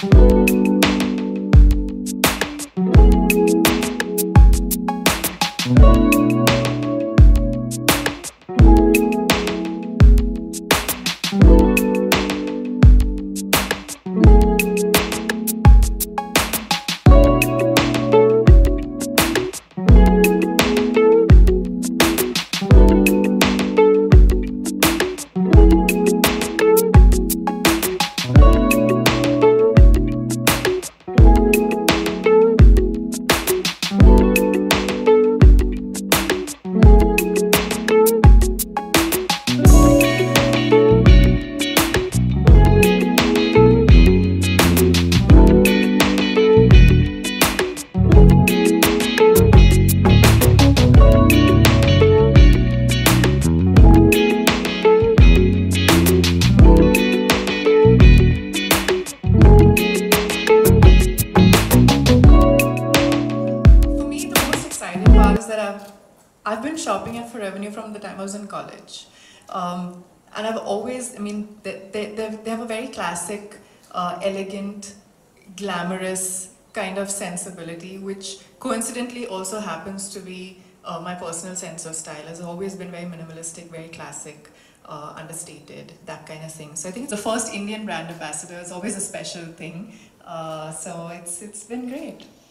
I've been shopping at Forever New from the time I was in college. And I've always, I mean, they have a very classic, elegant, glamorous kind of sensibility, which coincidentally also happens to be my personal sense of style. Has always been very minimalistic, very classic, understated, that kind of thing. So I think the first Indian brand ambassador is always a special thing. So it's been great.